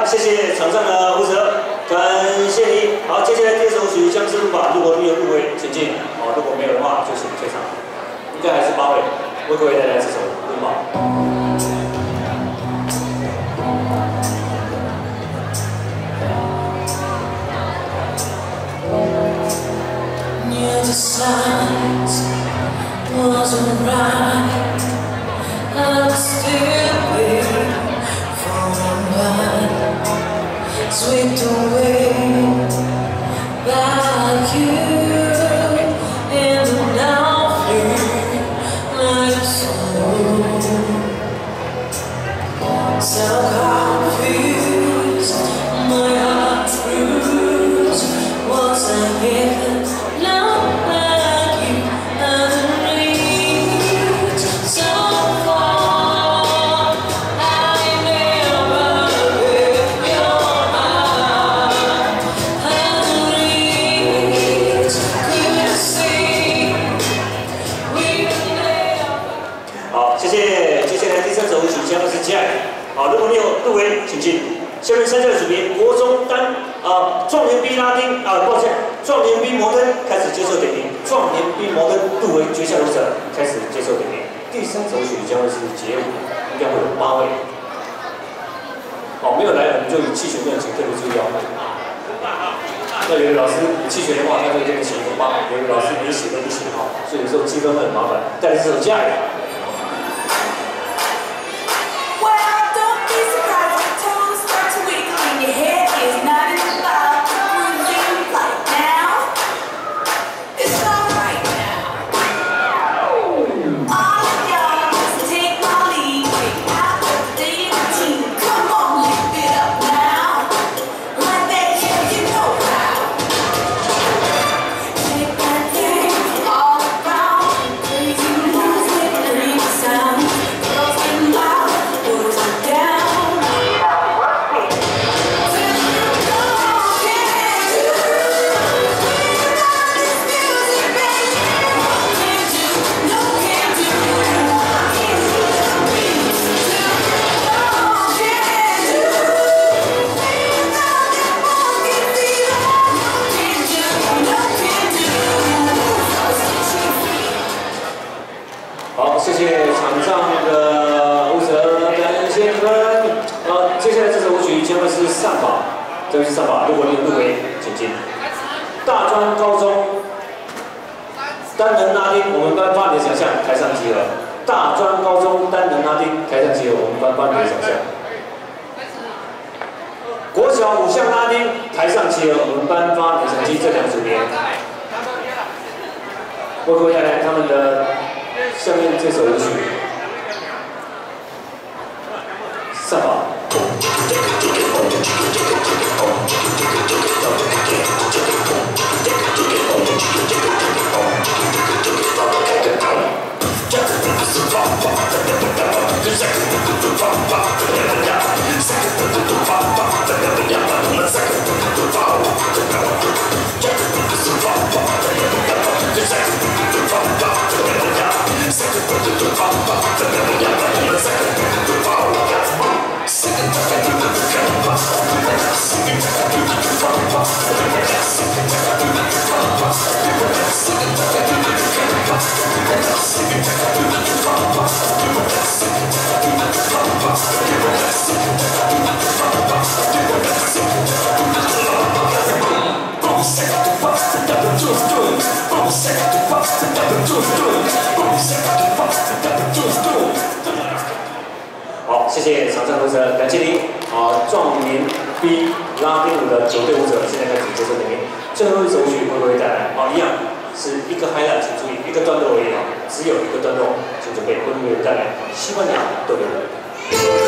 样，谢谢场上的负责，感谢你。好，接下来第二首曲将是入法，如果你有入围，请进。好，如果没有的话，就请退场。应该还是8位，为各位带来这首入法。 The signs wasn't right. I'm still waiting for a mind swept away by you and now feel like a soul. So confused, my heart bruised. Was I here? 好，如果你有入围，请进。下面参赛的组别，国中单壮年兵拉丁抱歉，壮年兵摩登开始接受点名，壮年兵摩登入围决赛舞者开始接受点名。第3首曲将会是街舞，应该会有8位。好，没有来我们就以弃权论，请特别注意哦。那有的老师你弃权的话，他就给你写1个8；有的老师你写都不行哈，所以有时候积分会很麻烦。带来这首《家人》。谢谢场上的舞者，感谢你们。接下来这首舞曲将会是上法，这位是上法。如果你有入围，请进。大专高中单人拉丁，我们班发你的奖项，台上集合。大专高中单人拉丁，台上集合，我们班发你的奖项。国小5项拉丁，台上集合，我们班发你的成绩。这2组别，为各位带来他们的。下面这首舞曲，上法。好，谢谢场上舞者，感谢您。壮年 B 拉丁舞的9队舞者现在开始接受点名。最后一首曲会不会带来？一样是一个 highlight， 请注意一个段落而已只有一个段落，请准备会不会带来西班牙斗牛舞？